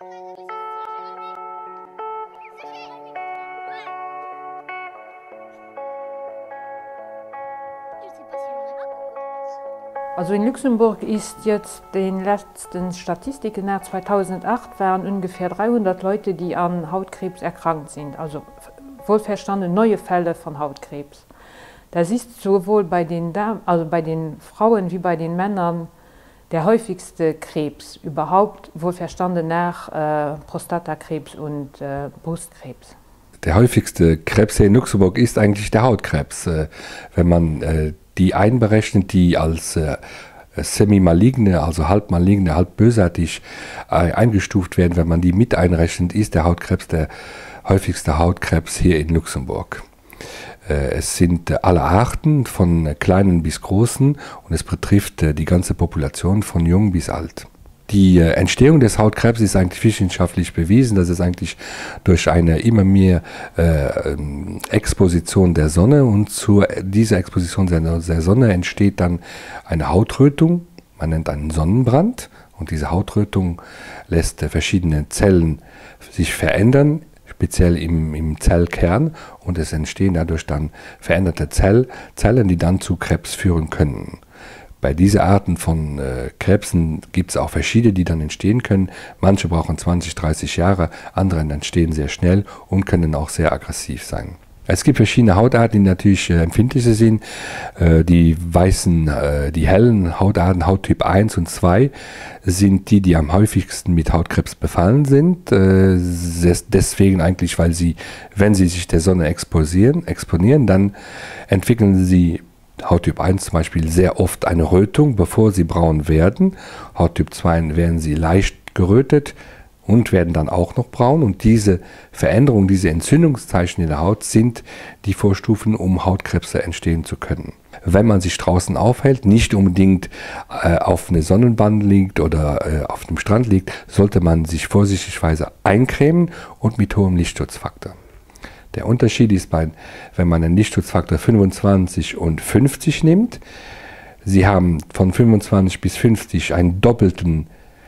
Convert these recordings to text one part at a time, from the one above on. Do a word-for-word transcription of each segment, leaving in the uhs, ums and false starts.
Also in Luxemburg ist jetzt den letzten Statistiken nach zweitausendacht waren ungefähr dreihundert Leute, die an Hautkrebs erkrankt sind, also wohlverstandene neue Fälle von Hautkrebs. Das ist sowohl bei den, Damen, also bei den Frauen wie bei den Männern der häufigste Krebs überhaupt, wohlverstanden nach äh, Prostatakrebs und äh, Brustkrebs. Der häufigste Krebs hier in Luxemburg ist eigentlich der Hautkrebs. Äh, wenn man äh, die einberechnet, die als äh, semi-maligne, also halb maligne, halb bösartig äh, eingestuft werden, wenn man die mit einrechnet, ist der Hautkrebs der häufigste Hautkrebs hier in Luxemburg. Äh, es sind äh, alle Arten, von kleinen bis großen, und es betrifft äh, die ganze Population von jung bis alt. Die äh, Entstehung des Hautkrebs ist eigentlich wissenschaftlich bewiesen, dass es eigentlich durch eine immer mehr äh, Exposition der Sonne, und zu dieser Exposition der Sonne entsteht dann eine Hautrötung, man nennt einen Sonnenbrand, und diese Hautrötung lässt äh, verschiedene Zellen sich verändern, speziell im, im Zellkern, und es entstehen dadurch dann veränderte Zell, Zellen, die dann zu Krebs führen können. Bei diesen Arten von äh, Krebsen gibt es auch verschiedene, die dann entstehen können. Manche brauchen zwanzig, dreißig Jahre, andere entstehen sehr schnell und können auch sehr aggressiv sein. Es gibt verschiedene Hautarten, die natürlich äh, empfindlicher sind. Äh, die weißen, äh, die hellen Hautarten, Hauttyp eins und zwei, sind die, die am häufigsten mit Hautkrebs befallen sind. Äh, deswegen eigentlich, weil sie, wenn sie sich der Sonne exposieren, exponieren, dann entwickeln sie Hauttyp eins zum Beispiel sehr oft eine Rötung, bevor sie braun werden. Hauttyp zwei werden sie leicht gerötet und werden dann auch noch braun. Und diese Veränderungen, diese Entzündungszeichen in der Haut sind die Vorstufen, um Hautkrebse entstehen zu können. Wenn man sich draußen aufhält, nicht unbedingt äh, auf einer Sonnenbank liegt oder äh, auf dem Strand liegt, sollte man sich vorsichtigweise eincremen und mit hohem Lichtschutzfaktor. Der Unterschied ist, bei, wenn man einen Lichtschutzfaktor fünfundzwanzig und fünfzig nimmt, Sie haben von fünfundzwanzig bis fünfzig einen doppelten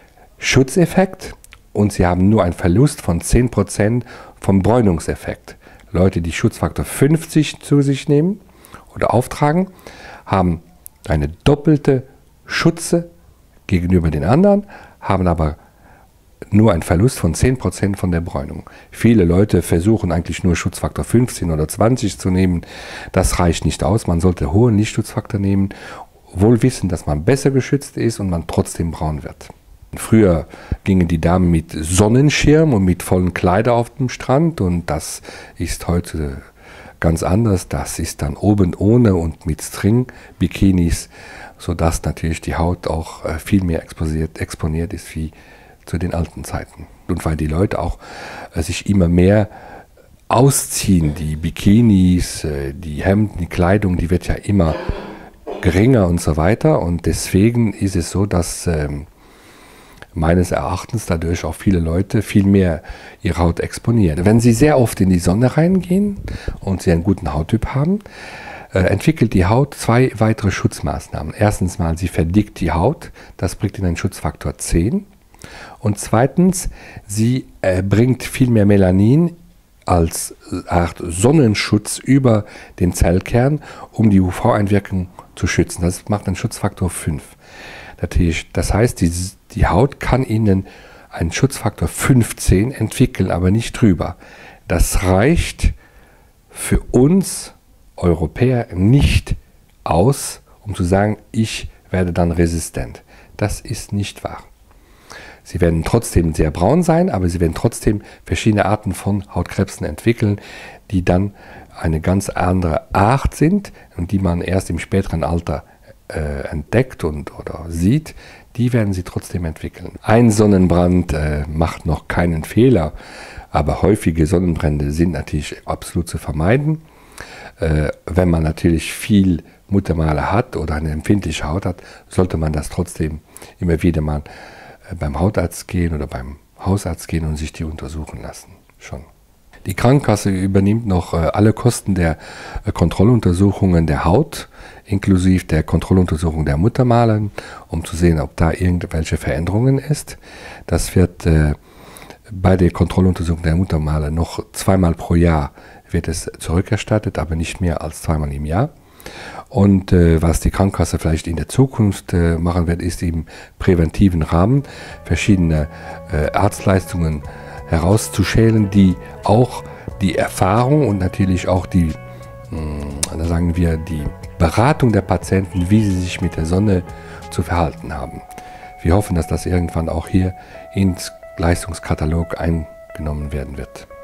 Schutzeffekt und Sie haben nur einen Verlust von zehn Prozent vom Bräunungseffekt. Leute, die Schutzfaktor fünfzig zu sich nehmen oder auftragen, haben eine doppelte Schutze gegenüber den anderen, haben aber nur ein Verlust von zehn Prozent von der Bräunung. Viele Leute versuchen eigentlich nur Schutzfaktor fünfzehn oder zwanzig zu nehmen. Das reicht nicht aus. Man sollte hohen Lichtschutzfaktor nehmen, wohl wissen, dass man besser geschützt ist und man trotzdem braun wird. Früher gingen die Damen mit Sonnenschirm und mit vollen Kleidern auf dem Strand, und das ist heute ganz anders. Das ist dann oben ohne und mit String-Bikinis, sodass natürlich die Haut auch viel mehr exponiert, exponiert ist wie zu den alten Zeiten. Und weil die Leute auch äh, sich immer mehr ausziehen, die Bikinis, äh, die Hemden, die Kleidung, die wird ja immer geringer und so weiter. Und deswegen ist es so, dass äh, meines Erachtens dadurch auch viele Leute viel mehr ihre Haut exponieren. Wenn sie sehr oft in die Sonne reingehen und sie einen guten Hauttyp haben, äh, entwickelt die Haut zwei weitere Schutzmaßnahmen. Erstens mal, sie verdickt die Haut, das bringt in einen Schutzfaktor zehn. Und zweitens, sie äh, bringt viel mehr Melanin als Art Sonnenschutz über den Zellkern, um die U V-Einwirkung zu schützen. Das macht einen Schutzfaktor fünf. Das heißt, die, die Haut kann Ihnen einen Schutzfaktor fünfzehn entwickeln, aber nicht drüber. Das reicht für uns Europäer nicht aus, um zu sagen, ich werde dann resistent. Das ist nicht wahr. Sie werden trotzdem sehr braun sein, aber sie werden trotzdem verschiedene Arten von Hautkrebsen entwickeln, die dann eine ganz andere Art sind und die man erst im späteren Alter äh, entdeckt und, oder sieht. Die werden sie trotzdem entwickeln. Ein Sonnenbrand äh, macht noch keinen Fehler, aber häufige Sonnenbrände sind natürlich absolut zu vermeiden. Äh, wenn man natürlich viel Muttermale hat oder eine empfindliche Haut hat, sollte man das trotzdem immer wieder mal beim Hautarzt gehen oder beim Hausarzt gehen und sich die untersuchen lassen. Schon. Die Krankenkasse übernimmt noch äh, alle Kosten der äh, Kontrolluntersuchungen der Haut, inklusive der Kontrolluntersuchung der Muttermale, um zu sehen, ob da irgendwelche Veränderungen ist. Das wird äh, bei der Kontrolluntersuchung der Muttermale noch zweimal pro Jahr wird es zurückerstattet, aber nicht mehr als zweimal im Jahr. Und äh, was die Krankenkasse vielleicht in der Zukunft äh, machen wird, ist im präventiven Rahmen verschiedene äh, Arztleistungen herauszuschälen, die auch die Erfahrung und natürlich auch die, mh, sagen wir, die Beratung der Patienten, wie sie sich mit der Sonne zu verhalten haben. Wir hoffen, dass das irgendwann auch hier ins Leistungskatalog eingenommen werden wird.